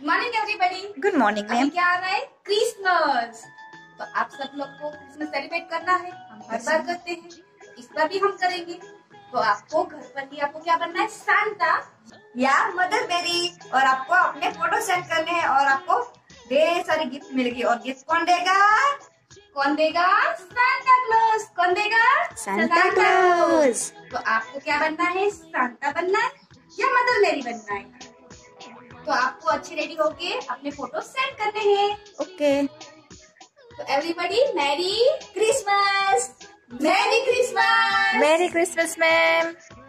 Morning everybody. Good morning ma'am. क्या आ रहा है? क्रिसमस। तो आप सब लोग को क्रिसमस सेलिब्रेट करना है। हम हर बार करते हैं, इस बार भी हम करेंगे। तो आपको घर पर ही आपको क्या बनना है? सांता या मदर मेरी। और आपको अपने फोटो सेंड करने हैं और आपको ढेर सारी गिफ्ट मिलेगी। और गिफ्ट कौन देगा? कौन देगा? Santa Claus. कौन देगा? Santa Claus. तो आपको क्या बनना है? सांता बनना है या मदर मेरी बनना है? तो आपको अच्छे रेडी होके अपने फोटो सेंड करने हैं। ओके। तो everybody merry Christmas. Merry Christmas. Merry Christmas ma'am.